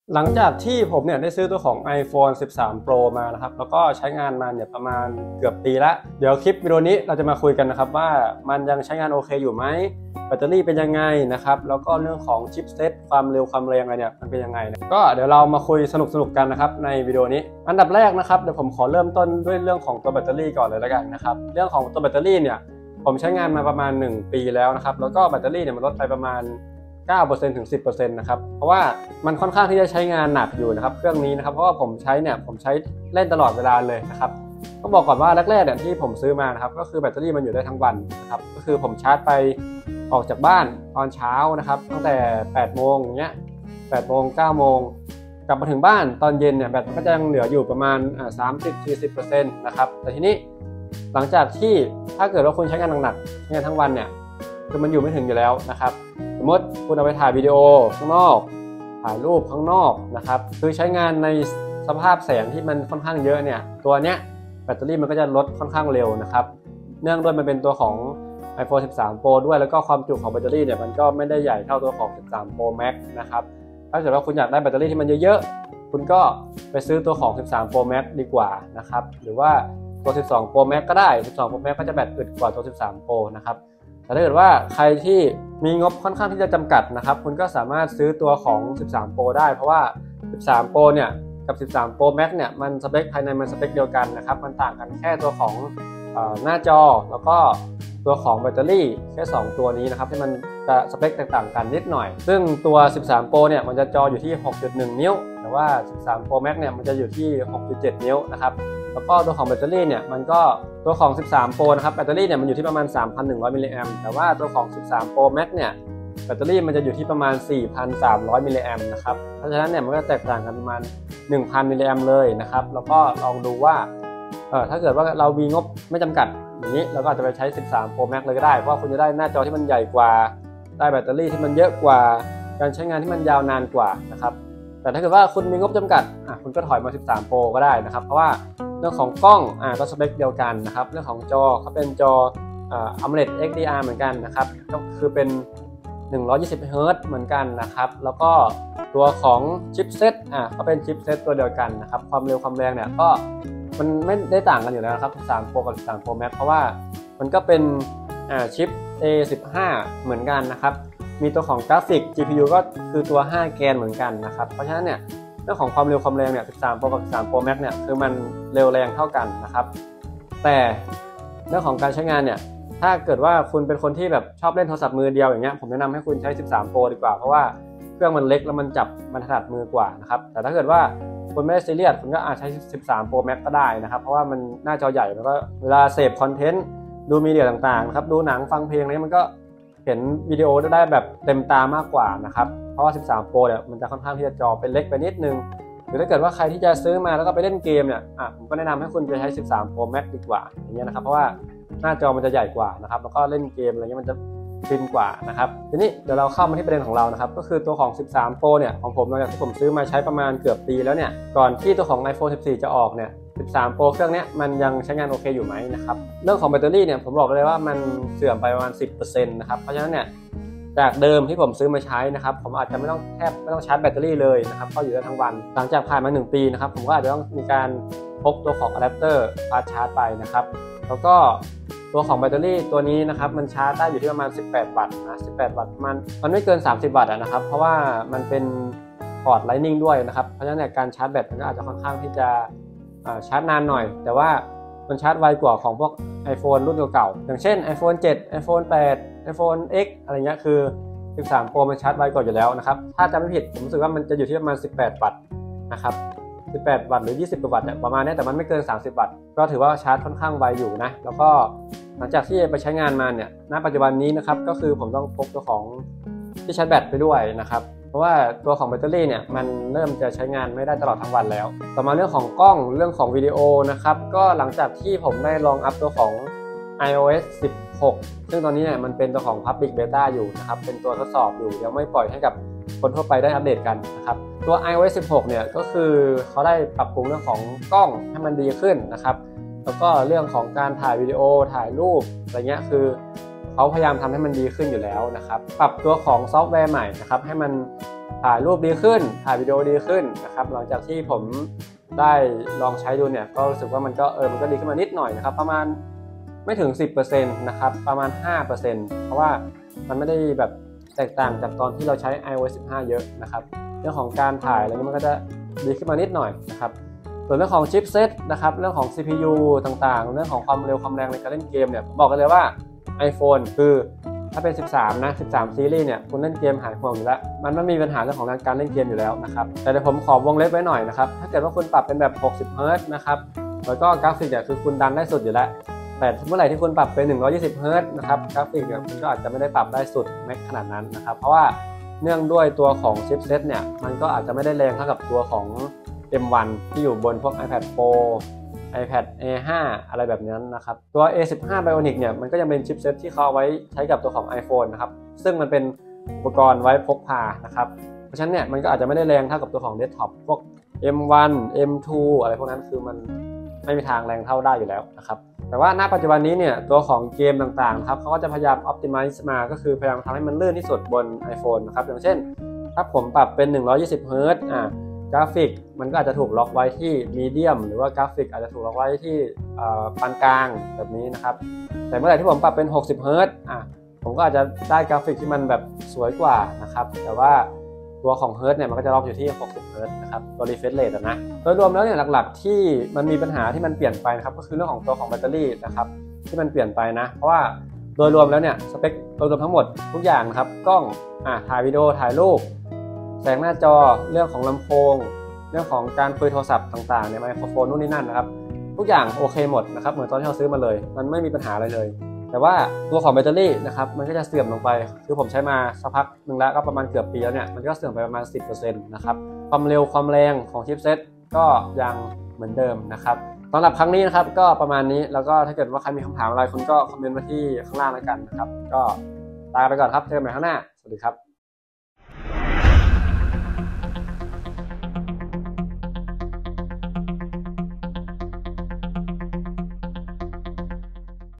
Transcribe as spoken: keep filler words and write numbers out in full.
หลังจากที่ผมเนี่ยได้ซื้อตัวของ ไอโฟน สิบสาม โปร มานะครับแล้วก็ใช้งานมาเนี่ยประมาณเกือบปีละเดี๋ยวคลิปวิดีโอนี้เราจะมาคุยกันนะครับว่ามันยังใช้งานโอเคอยู่ไหมแบตเตอรี่เป็นยังไงนะครับแล้วก็เรื่องของชิปเซตความเร็วความแรงอะไรเนี่ยมันเป็นยังไงนะก็เดี๋ยวเรามาคุยสนุกๆกันนะครับในวิดีโอนี้อันดับแรกนะครับเดี๋ยวผมขอเริ่มต้นด้วยเรื่องของตัวแบตเตอรี่ก่อนเลยแล้วกันนะครับเรื่องของตัวแบตเตอรี่เนี่ยผมใช้งานมาประมาณหนึ่งปีแล้วนะครับแล้วก็แบตเตอรี่เนี่ยมันลดไปประมาณเก้าเปอร์เซ็นต์ ถึง สิบเปอร์เซ็นต์ นะครับเพราะว่ามันค่อนข้างที่จะใช้งานหนักอยู่นะครับเครื่องนี้นะครับเพราะว่าผมใช้เนี่ยผมใช้เล่นตลอดเวลาเลยนะครับต้องบอกก่อนว่าแรกๆเนี่ยที่ผมซื้อมานะครับก็คือแบตเตอรี่มันอยู่ได้ทั้งวันนะครับก็คือผมชาร์จไปออกจากบ้านตอนเช้านะครับตั้งแต่แปดโมงอย่างเงี้ยแปดโมงเก้าโมงกลับมาถึงบ้านตอนเย็นเนี่ยแบตมันก็จะยังเหลืออยู่ประมาณอ่า สามสิบถึงสี่สิบเปอร์เซ็นต์ นะครับแต่ทีนี้หลังจากที่ถ้าเกิดว่าคุณใช้งานหนักๆใช้งานทั้งวันเนี่ยคือมันอยู่ไม่ถึงอยู่แล้วนะครับสมมติคุณเอาไปถ่ายวิดีโอข้างนอกถ่ายรูปข้างนอกนะครับคือใช้งานในสภาพแสงที่มันค่อนข้างเยอะเนี่ยตัวเนี้ยแบตเตอรี่มันก็จะลดค่อนข้างเร็วนะครับเนื่องด้วยมันเป็นตัวของ ไอโฟน สิบสาม โปร ด้วยแล้วก็ความจุของแบตเตอรี่เนี่ยมันก็ไม่ได้ใหญ่เท่าตัวของ สิบสาม โปร แม็กซ์ นะครับถ้าเกิดว่าคุณอยากได้แบตเตอรี่ที่มันเยอะๆคุณก็ไปซื้อตัวของ สิบสาม โปร แม็กซ์ ดีกว่านะครับหรือว่าตัว สิบสอง โปร แม็กซ์ ก็ได้ สิบสอง โปร แม็กซ์ ก็จะแบตอึดกว่าตัว สิบสาม โปร นะครับแต่ถ้าเกิดว่าใครที่มีงบค่อนข้างที่จะจำกัดนะครับคุณก็สามารถซื้อตัวของ สิบสาม โปร ได้เพราะว่า สิบสาม โปร เนี่ยกับ สิบสาม โปร แม็กซ์ เนี่ยมันสเปคภายในมันสเปคเดียวกันนะครับมันต่างกันแค่ตัวของเอ่อหน้าจอแล้วก็ตัวของแบตเตอรี่แค่สองตัวนี้นะครับที่มันจะสเปคแตกต่างกันนิดหน่อยซึ่งตัว สิบสาม โปร เนี่ยมันจะจออยู่ที่ หกจุดหนึ่ง นิ้วแต่ว่า สิบสาม โปร แม็กซ์ เนี่ยมันจะอยู่ที่ หกจุดเจ็ด นิ้วนะครับแล้วก็ตัวของแบตเตอรี่เนี่ยมันก็ตัวของ สิบสาม โปร นะครับแบตเตอรี่เนี่ยมันอยู่ที่ประมาณ สามพันหนึ่งร้อย มิลลิแอมป์แต่ว่าตัวของ สิบสาม โปร แม็กซ์ เนี่ยแบตเตอรี่มันจะอยู่ที่ประมาณ สี่พันสามร้อย มิลลิแอมป์นะครับเพราะฉะนั้นเนี่ยมันก็แตกต่างกันประมาณ หนึ่งพัน มิลลิแอมป์เลยนะครับแล้วก็ลองดูว่าเออถ้าเกิดว่าเรามีงบไม่จำกัดอย่างนี้เราก็อาจจะไปใช้ สิบสาม โปร แม็กซ์ เลยก็ได้เพราะคุณจะได้หน้าจอที่มันใหญ่กว่าได้แบตเตอรี่ที่มันเยอะกว่าการใช้งานที่มันยาวนานกว่านะครับแต่ถ้าเกิดว่าคุณมีงบจำกัดอ่ะคุณก็ถอยมา สิบสาม โปร ก็ได้นะครับเพราะว่าเรื่องของกล้องอ่ะก็สเปคเดียวกันนะครับเรื่องของจอเขาเป็นจออ่า AMOLED เอ็กซ์ ดี อาร์ เหมือนกันนะครับก็คือเป็นหนึ่งร้อยยี่สิบ เฮิร์ตซ์ เหมือนกันนะครับแล้วก็ตัวของชิปเซตอ่ะก็เป็นชิปเซตตัวเดียวกันนะครับความเร็วความแรงเนี่ยก็มันไม่ได้ต่างกันอยู่แล้วนะครับ สิบสาม โปร กับ สิบสาม โปร แม็กซ์ เพราะว่ามันก็เป็นอ่าชิป เอ สิบห้า เหมือนกันนะครับมีตัวของกราฟิก จี พี ยู ก็คือตัวห้าแกนเหมือนกันนะครับเพราะฉะนั้นเนี่ยเรื่องของความเร็วความแรงเนี่ย สิบสาม โปร กับ สิบสาม โปร แม็กซ์ เนี่ยคือมันเร็วแรงเท่ากันนะครับแต่เรื่องของการใช้งานเนี่ยถ้าเกิดว่าคุณเป็นคนที่แบบชอบเล่นโทรศัพท์มือเดียวอย่างเงี้ยผมแนะนำให้คุณใช้ สิบสาม โปร ดีกว่าเพราะว่าเครื่องมันเล็กแล้วมันจับมันถนัดมือกว่านะครับแต่ถ้าเกิดว่าคุณไม่ได้ซีเรียสคุณก็อาจใช้ สิบสาม โปร แม็กซ์ ก็ได้นะครับเพราะว่ามันหน้าจอใหญ่แล้วก็เวลาเสพคอนเทนต์ดูมีเดียต่างๆนะครับดูหนังฟังเพลงนี้มันก็เห็นวิดีโอได้แบบเต็มตามากกว่านะครับเพราะว่า สิบสาม โปร เนี่ยมันจะค่อนข้างที่จะจอเป็นเล็กไปนิดนึงหรือถ้าเกิดว่าใครที่จะซื้อมาแล้วก็ไปเล่นเกมเนี่ยอ่ะผมก็แนะนำให้คุณไปใช้ สิบสาม โปร แม็กซ์ ดีกว่าอย่างเงี้ยนะครับเพราะว่าหน้าจอมันจะใหญ่กว่านะครับแล้วก็เล่นเกมอะไรเงี้ยมันจะฟินกว่านะครับทีนี้เดี๋ยวเราเข้ามาที่ประเด็นของเรานะครับก็คือตัวของ สิบสาม โปร เนี่ยของผมหลังจากที่ผมซื้อมาใช้ประมาณเกือบปีแล้วเนี่ยก่อนที่ตัวของ ไอโฟน สิบสี่ จะออกเนี่ย สิบสาม โปร เครื่องนี้มันยังใช้งานโอเคอยู่ไหมนะครับเรื่องของแบตเตอรี่เนี่ยผมบอกเลยว่ามันเสื่อมไปประมาณ สิบเปอร์เซ็นต์ นะครับเพราะฉะนั้นเนี่ยจากเดิมที่ผมซื้อมาใช้นะครับผมอาจจะไม่ต้องแทบไม่ต้องชาร์จแบตเตอรี่เลยนะครับก็อยู่ได้ทั้งวันหลังจากผ่านมาหนึ่งปีนะครับผมก็อาจจะต้องมีการพกตัวของอะแดปเตอร์ฟาสต์ชาร์จไปนะครับแล้วก็ตัวของแบตเตอรี่ตัวนี้นะครับมันชาร์จได้อยู่ที่ประมาณสิบแปดวัตต์นะสิบแปดวัตต์มันมันไม่เกินสามสิบวัตต์นะครับเพราะว่ามันเป็นพอร์ต Lightning ด้วยนะครับเพราะฉะนั้นการชาร์จแบตมันก็อาจจะค่อนข้างที่จะชาร์จนานหน่อยแต่ว่ามันชาร์จไวกว่าของพวก iPhone รุ่นเก่าๆอย่างเช่น ไอโฟน เซเว่น ไอโฟน แปด ไอโฟน เอ็กซ์ อะไรเงี้ยคือ สิบสาม โปร มันชาร์จไวกว่าอยู่แล้วนะครับถ้าจำไม่ผิดผมรู้สึกว่ามันจะอยู่ที่ประมาณสิบแปดวัตต์นะครับสิบแปดวัตต์หรือยี่สิบวัตต์เนี่ยประมาณนี้แต่มันไม่เกินสามสิบวัตต์ก็ถือว่าชาร์จค่อนข้างไวอยู่นะแล้วก็หลังจากที่ไปใช้งานมาเนี่ยณปัจจุบันนี้นะครับก็คือผมต้องพกตัวของที่ชาร์จแบตไปด้วยนะครับเพราะว่าตัวของแบตเตอรี่เนี่ยมันเริ่มจะใช้งานไม่ได้ตลอดทั้งวันแล้วต่อมาเรื่องของกล้องเรื่องของวิดีโอนะครับก็หลังจากที่ผมได้ลองอัพตัวของ ไอ โอ เอส สิบหก ซึ่งตอนนี้เนี่ยมันเป็นตัวของ Public Beta อยู่นะครับเป็นตัวทดสอบอยู่ยังไม่ปล่อยให้กับคนทั่วไปได้อัปเดตกันนะครับตัว ไอ โอ เอส สิบหก เนี่ยก็คือเขาได้ปรับปรุงเรื่องของกล้องให้มันดีขึ้นนะครับแล้วก็เรื่องของการถ่ายวิดีโอถ่ายรูปอะไรเงี้ยคือเขาพยายามทำให้มันดีขึ้นอยู่แล้วนะครับปรับตัวของซอฟต์แวร์ใหม่นะครับให้มันถ่ายรูปดีขึ้นถ่ายวิดีโอดีขึ้นนะครับหลังจากที่ผมได้ลองใช้ดูเนี่ยก็รู้สึกว่ามันก็เออมันก็ดีขึ้นมานิดหน่อยนะครับประมาณไม่ถึง สิบเปอร์เซ็นต์ นะครับประมาณ ห้าเปอร์เซ็นต์ เพราะว่ามันไม่ได้แบบแตกต่างจากตอนที่เราใช้ ไอ โอ เอส สิบห้า เยอะนะครับเรื่องของการถ่ายอะไรเงี้ยมันก็จะดีขึ้นมานิดหน่อยนะครับส่วนเรื่องของชิปเซตนะครับเรื่องของ ซี พี ยู ต่างๆเรื่องของความเร็วความแรงในการเล่นเกมเนี่ยบอกกันเลยว่า iPhone คือถ้าเป็นสิบสามนะสิบสามซีรีส์เนี่ยคุณเล่นเกมหายห่วงอยู่แล้วมันไม่มีปัญหาเรื่องของการเล่นเกมอยู่แล้วนะครับแต่เดี๋ยวผมขอวงเล็บไว้หน่อยนะครับถ้าเกิดว่าคุณปรับเป็นแบบหกสิบเฮิร์ตซ์นะครับแล้วก็กราฟิกเนี่ยคือคุณดันได้สุดอยู่แล้วแต่เมื่อไหร่ที่คุณปรับเป็นหนึ่งร้อยยี่สิบเฮิร์ตซ์นะครับกราฟิกเนี่ยคุณก็อาจจะไม่ได้ปรับได้สุดแม็กขนาดนั้นนะครับเพราะว่าเนื่องด้วยตัวของชิปเซตเนี่ยมันก็อาจจะไม่ได้แรงเท่ากับตัวของ เอ็ม วัน ที่อยู่บนพวก iPad Pro iPad เอ ไฟว์ อะไรแบบนั้นนะครับตัว เอ สิบห้า Bionic เนี่ยมันก็ยังเป็นชิปเซตที่เขาเอาไว้ใช้กับตัวของ iPhone นะครับซึ่งมันเป็นอุปกรณ์ไว้พกพานะครับเพราะฉะนั้นเนี่ยมันก็อาจจะไม่ได้แรงเท่ากับตัวของเดสก์ท็อปพวก เอ็ม วัน เอ็ม ทู อะไรพวกนั้นคือมันไม่มีทางแรงเท่าได้อยู่แล้วนะครับแต่ว่าณปัจจุบันนี้เนี่ยตัวของเกมต่างๆครับเขาก็จะพยายาม optimize มาก็คือพยายามทำให้มันลื่นที่สุดบน iPhone นะครับอย่างเช่นถ้าผมปรับเป็นหนึ่งร้อยยี่สิบเฮิร์ตซ์อ่ากราฟิกมันก็อาจจะถูกล็อกไว้ที่มีเดียมหรือว่ากราฟิกอาจจะถูกล็อกไว้ที่ปานกลางแบบนี้นะครับแต่เมื่อไหร่ที่ผมปรับเป็นหกสิบเฮิร์ตซ์อ่ะผมก็อาจจะได้กราฟิกที่มันแบบสวยกว่านะครับแต่ว่าตัวของเฮิร์ตซ์เนี่ยมันก็จะล็อกอยู่ที่หกสิบเฮิร์ตซ์นะครับตัว refresh rate นะโดยรวมแล้วเนี่ยหลักๆที่มันมีปัญหาที่มันเปลี่ยนไปนะครับก็คือเรื่องของตัวของแบตเตอรี่นะครับที่มันเปลี่ยนไปนะเพราะว่าโดยรวมแล้วเนี่ยสเปคโดยรวมทั้งหมดทุกอย่างนะครับกล้องอ่ะถ่ายวิดีโอถ่ายรูปแสงหน้าจอเรื่องของลำโพงเรื่องของการคุยโทรศัพท์ต่างๆในไมโครโฟนนู่นนี่นั่นนะครับทุกอย่างโอเคหมดนะครับเหมือนตอนที่เราซื้อมาเลยมันไม่มีปัญหาอะไรเลยแต่ว่าตัวของแบตเตอรี่นะครับมันก็จะเสื่อมลงไปคือผมใช้มาสักพักหนึ่งแล้วก็ประมาณเกือบปีแล้วเนี่ยมันก็เสื่อมไปประมาณ สิบเปอร์เซ็นต์ นะครับความเร็วความแรงของชิปเซตก็ยังเหมือนเดิมนะครับสำหรับครั้งนี้นะครับก็ประมาณนี้แล้วก็ถ้าเกิดว่าใครมีคำถามอะไรคุณก็คอมเมนต์มาที่ข้างล่างแล้วกันนะครับก็ลาไปก่อนครับเจอกันใหม่ข้างหน้าสวัสดีครับ